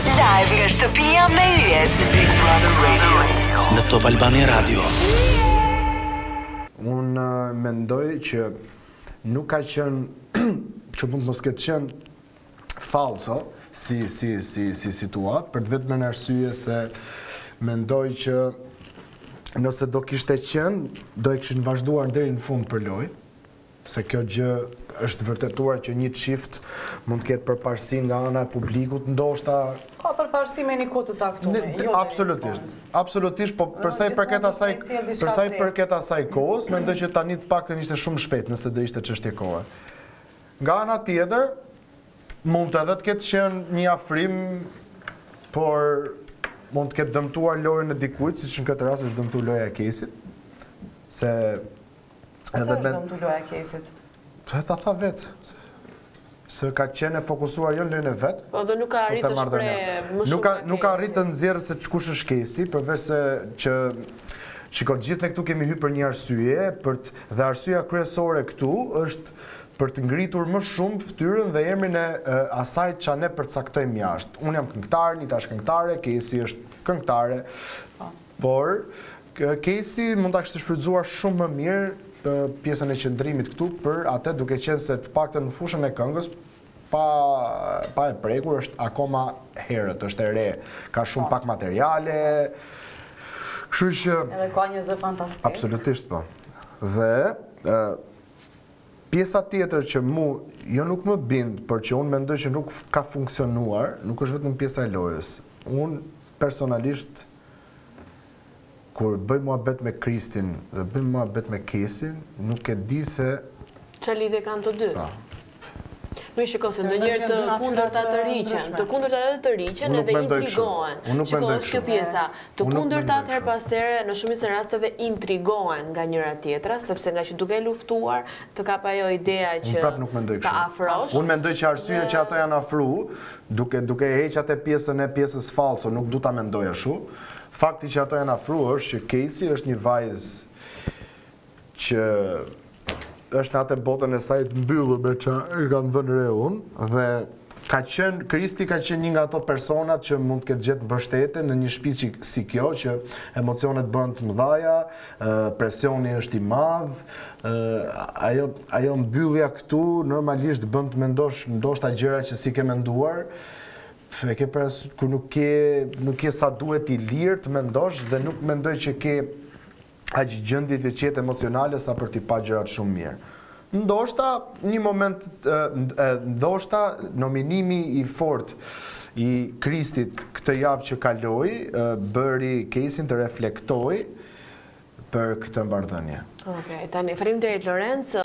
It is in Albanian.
Live nga shtëpia me yjet. Big Brother Radio. Në Top Albania Radio. Unë mendoj që nuk ka qenë që mund mos ketë qenë falso si situatë, për të vetëm në arsye se mendoj që nëse do kishte qenë, do e kishin vazhduar deri në fund për lojë, se kjo gjë është vërtetuar që një çift mund të ketë përparësi nga ana e publikut, ndoshta ka përparësi me një kohë të caktuar. Absolutisht, po përsa i përket asaj kohës, mendoj që tani të paktën ishte shumë shpejt nëse do ishte çështje kohe. Nga ana tjetër, mund edhe të ketë qenë një afrim, por mund të ketë dëmtuar lojën e dikujt, siç në këtë rast është dëmtuar loja e Kesit, se është dëmtuar loja e Kesit? Ta tha vetë, se ka qenë e fokusuar jo në lojën e vetë. Po dhe nuk ka arritë të shpreh më shumë. Nuk ka arritë të nxjerrë se kush është Kesi, përveç se që shikoj, gjithë ne këtu kemi hyrë për një arsye, dhe arsyeja kryesore këtu është për të ngritur më shumë fytyrën dhe emrin e asaj që ne përcaktojmë jashtë. Unë jam këngëtar, Nita është këngëtare, Kesi është këngëtare, por Kesi mund ta kishte shfrytzuar shumë më mirë pjesën e qëndrimit këtu për atë, duke qenë se të paktën në fushën e këngës pa e prekur është akoma herët, është e re, ka shumë pak materiale, kështu që edhe ka një zë fantastik. Absolutisht po. Dhe pjesa tjetër që jo nuk më bind, por që unë mendoj që nuk ka funksionuar, nuk është vetëm pjesa e lojës. Unë personalisht kur bëj muhabet me Kristin dhe bëj muhabet me Kesin, nuk e di se çfarë lidhje kanë të dy. Më shikoj se ndonjëherë të kundërta të riqen edhe intrigohen. Shikoj, është kjo pjesa. Të kundërtat her pas here në shumicën e rasteve intrigohen nga njëra tjetra, sepse nga që duke luftuar të kap ajo ideja që ta afrosh. Unë mendoj që arsyeja që ato janë afru, duke heq atë pjesës falso, nuk du ta mendoj ashtu. Fakti që ato janë afru është që Kesi është një vajzë që është në atë botën e saj të mbyllur me që i kam vënë re unë, dhe Kristi ka qenë një nga ato personat që mund të ketë gjetë mbështetje në një shtëpi si kjo, që emocionet bëhen të mëdha, presioni është i madh, ajo mbyllja këtu normalisht bën të mendosh ndoshta gjëra që si ke menduar, e ke parasysh kur nuk ke sa duhet i lirë të mendosh dhe nuk mendoj që ke aq gjendje të qetë emocionale sa për t'i pa gjërat shumë mirë. Ndoshta një moment, ndoshta nominimi i fortë i Kristit këtë javë që kaloi bëri Kesin të reflektoj për këtë marrëdhënie. Okej, tani faleminderit Lorenz.